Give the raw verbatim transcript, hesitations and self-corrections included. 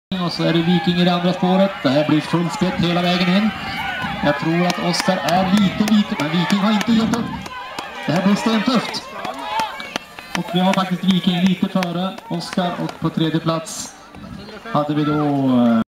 Och så är det Viking i det andra spåret. Det här blir fullspett hela vägen in. Jag tror att Oskar är lite, lite, men Viking har inte gett upp. Det här blir stentufft. Och vi har faktiskt Viking lite före Oskar, och på tredje plats hade vi då